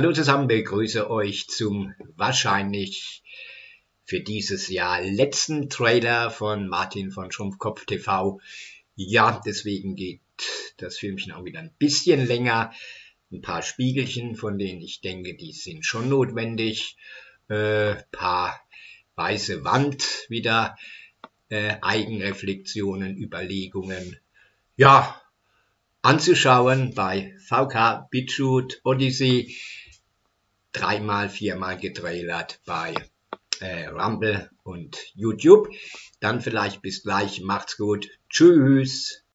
Hallo zusammen, begrüße euch zum wahrscheinlich für dieses Jahr letzten Trailer von Martin von Schrumpfkopf TV. Ja, deswegen geht das Filmchen auch wieder ein bisschen länger. Ein paar Spiegelchen, von denen ich denke, die sind schon notwendig. Paar weiße Wand wieder, Eigenreflexionen, Überlegungen. Ja, anzuschauen bei VK BitChute Odyssey. 3-mal, 4-mal getrailert bei Rumble und YouTube. Dann vielleicht bis gleich. Macht's gut. Tschüss.